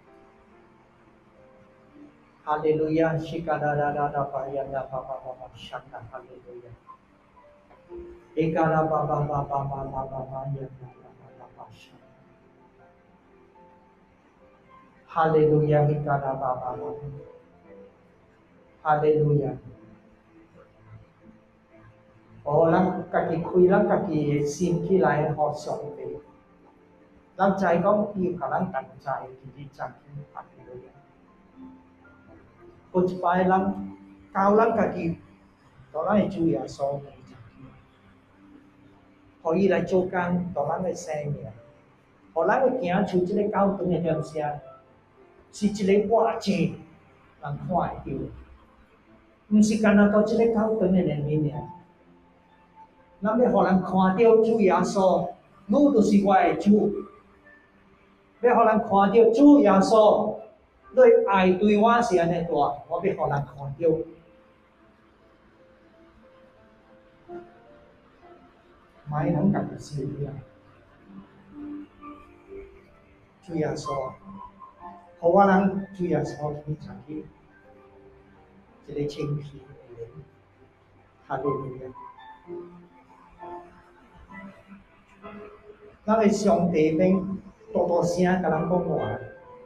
哈利路亚，西卡达达达达巴亚达巴巴巴巴山达，哈利路亚。Ekara baba baba baba baba ya baba sha. Hallelujah ekara baba baba. Hallelujah. 哦，咱家己开咱家己的心起来，互上帝。咱知讲伊有甲咱同在，其实真哈利路亚。有一摆咱教咱家己，互咱的主耶稣。互伊来做工，互咱的生命，互咱会行出即个教堂的点声，是一个活者人看会到，毋是干那到即个教堂的人面尔。咱要互人看到主耶稣，你就是我的主；要互人看到主耶稣，你爱对我是安尼大，我要互人看到。买人家己心里啊，主耶稣，互我人主耶稣去参去，一个清气的人，哈利路亚。咱的上帝免大大声甲人讲话，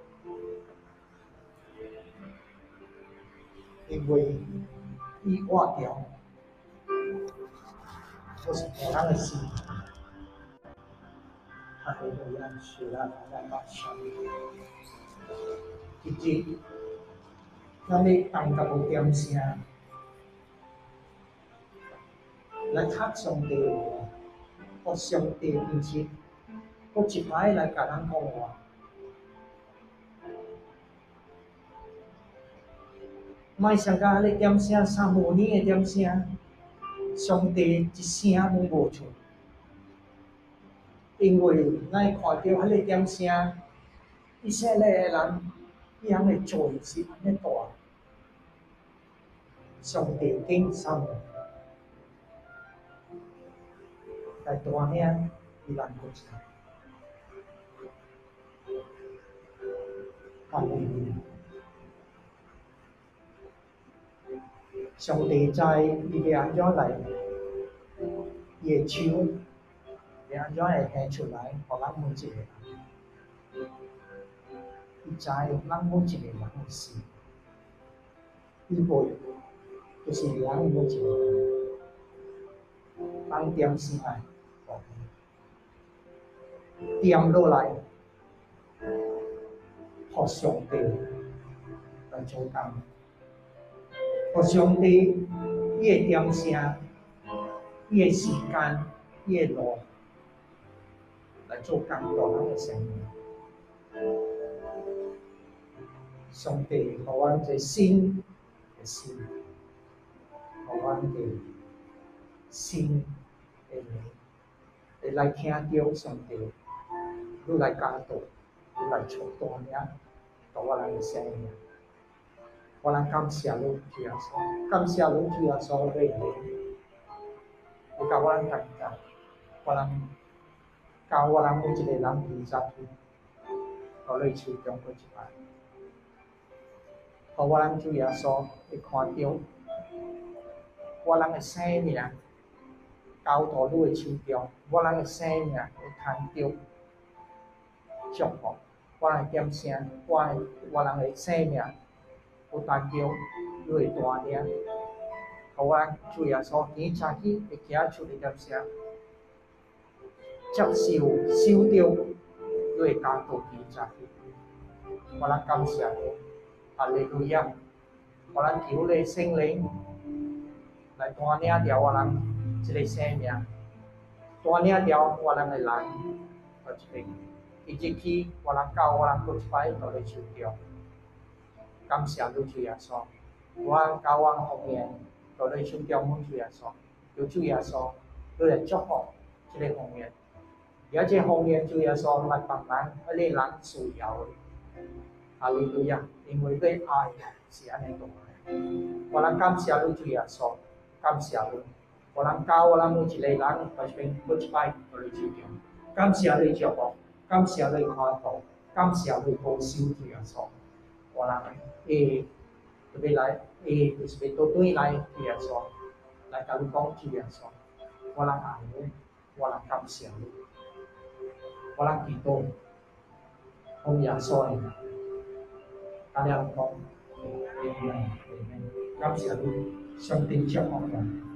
因为伊活着，就是互咱的心。哈利路亚，是啦啦啦上。以及咱要同甲无点声，来读上帝的话，互上帝面前，互一摆来甲咱讲话。莫想甲你点声3五年的点声，上帝一声拢无出，因为咱看到迄个点声，以色列的人伊人的罪是安尼大，上帝竟赏来大领伊人国家，哈利路亚。上帝知伊要安怎来，伊的手要安怎会献出来，互咱每一个人。伊知咱每一个人的心，伊无就是咱每一个人，咱点心来，点落来，互上帝来做工。互上帝伊的点声，伊的时间，伊的路来做工到咱的生命。上帝互阮一新的心，互阮一新的灵，会来听到上帝，你来教导，你来触大领，到我人的生命。我人感谢主主耶稣，感谢主主耶稣的灵，有甲我人同在，我人教我人每一个人提早去，到你手中过一摆，互我人主耶稣会看到我人的生命交到你的手中，我人的生命会看到祝福，我人点声，我人的生命。有单叫你会大领，互我主耶稣今早起会行出一点声，接受收到你会教导今早起，我人感谢你，哈利路亚！我人求你圣灵来带领着我人一个生命，带领着我人的人，到一个一日起，我人教我人过一摆到你手中。感谢主主耶稣，我教我方面，到你手中，阮主耶稣，求主耶稣，你来祝福这个方面， 而且後面主耶穌來幫忙，而你人需要的，哈利路亞！因為對愛是安尼講嘅。我哋感謝你主耶穌，感謝你，我哋教我哋每一個人，或者每一擺我哋主叫，感謝你祝福，感謝你看顧，感謝你保守主耶穌，我哋特別來就是別到對來主耶穌，來甲你講主耶穌，我哋愛你，我哋感謝你。我哋祈禱，奉耶穌嘅名，大家講，感謝你，上帝祝福我。